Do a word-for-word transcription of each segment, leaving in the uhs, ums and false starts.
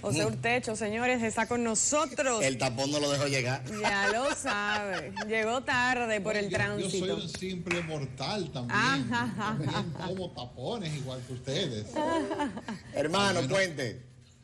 José Urtecho, señores, está con nosotros. El tapón no lo dejó llegar. Ya lo sabe. Llegó tarde por el yo, tránsito. Yo soy un simple mortal también. Ajá. También como tapones igual que ustedes. Hermano, al menos, cuente.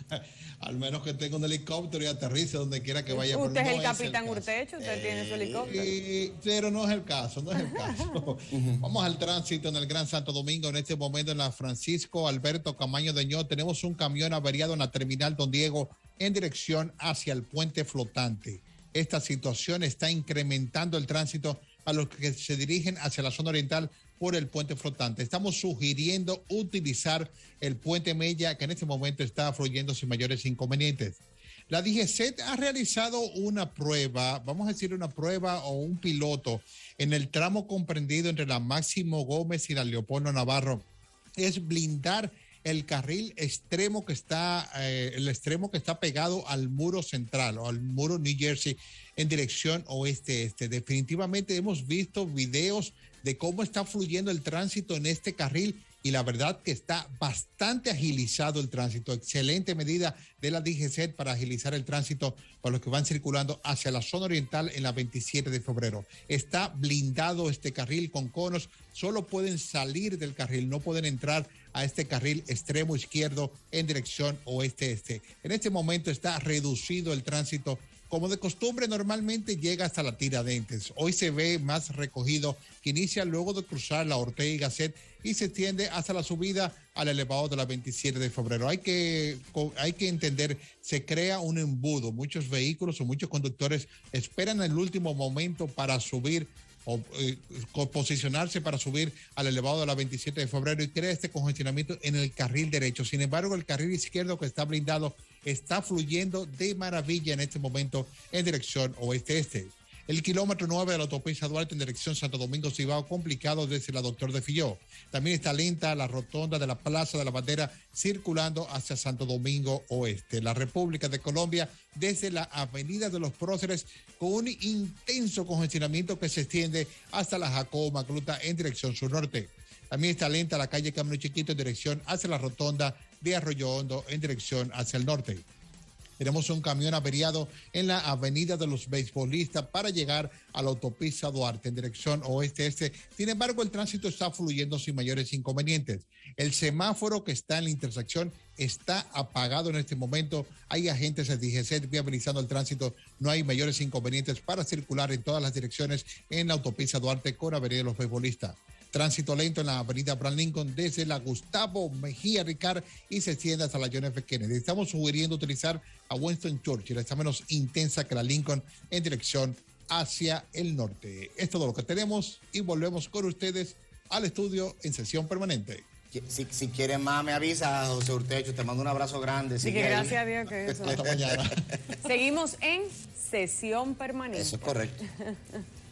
Al menos que tenga un helicóptero y aterrice donde quiera que vaya. Usted pero es no el capitán el Urtecho, usted Eh, tiene su helicóptero. Y, pero no es el caso, no es el caso. Vamos al tránsito en el Gran Santo Domingo. En este momento en la Francisco Alberto Camaño de Ño tenemos un camión averiado en la terminal Don Diego en dirección hacia el puente flotante. Esta situación está incrementando el tránsito a los que se dirigen hacia la zona oriental por el puente flotante. Estamos sugiriendo utilizar el puente Mella, que en este momento está fluyendo sin mayores inconvenientes. La D G C E T ha realizado una prueba, vamos a decir una prueba o un piloto en el tramo comprendido entre la Máximo Gómez y la Leopoldo Navarro. Es blindar el carril extremo que está, eh, el extremo que está pegado al muro central o al muro New Jersey en dirección oeste-este. Definitivamente hemos visto videos de cómo está fluyendo el tránsito en este carril y la verdad que está bastante agilizado el tránsito. Excelente medida de la D G C E T para agilizar el tránsito para los que van circulando hacia la zona oriental en la veintisiete de febrero. Está blindado este carril con conos, solo pueden salir del carril, no pueden entrar a este carril extremo izquierdo en dirección oeste-este. En este momento está reducido el tránsito. Como de costumbre, normalmente llega hasta la Tiradentes. Hoy se ve más recogido, que inicia luego de cruzar la Ortega y Gasset y se extiende hasta la subida al elevado de la veintisiete de febrero. Hay que, hay que entender, se crea un embudo. Muchos vehículos o muchos conductores esperan el último momento para subir o eh, posicionarse para subir al elevado de la veintisiete de febrero y crea este congestionamiento en el carril derecho. Sin embargo, el carril izquierdo que está blindado está fluyendo de maravilla en este momento en dirección oeste-este. El kilómetro nueve de la autopista Duarte en dirección Santo Domingo Cibao complicado desde la Doctor de Filló. También está lenta la rotonda de la Plaza de la Bandera circulando hacia Santo Domingo Oeste. La República de Colombia desde la Avenida de los Próceres con un intenso congestionamiento que se extiende hasta la Jacobo Magluta en dirección sur-norte. También está lenta la calle Camino Chiquito en dirección hacia la rotonda de Arroyo Hondo en dirección hacia el norte. Tenemos un camión averiado en la Avenida de los Beisbolistas para llegar a la autopista Duarte en dirección oeste-este. Sin embargo, el tránsito está fluyendo sin mayores inconvenientes. El semáforo que está en la intersección está apagado en este momento. Hay agentes de D G C E T viabilizando el tránsito. No hay mayores inconvenientes para circular en todas las direcciones en la autopista Duarte con Avenida de los Beisbolistas. Tránsito lento en la avenida Abraham Lincoln desde la Gustavo Mejía Ricard y se extiende hasta la John F. Kennedy. Estamos sugiriendo utilizar a Winston Churchill, está menos intensa que la Lincoln en dirección hacia el norte. Es todo lo que tenemos y volvemos con ustedes al estudio en sesión permanente. Si, si quieres más, me avisa, José Urtecho. Te mando un abrazo grande. Así que gracias a Dios que eso. Hasta mañana. Seguimos en sesión permanente. Eso es correcto.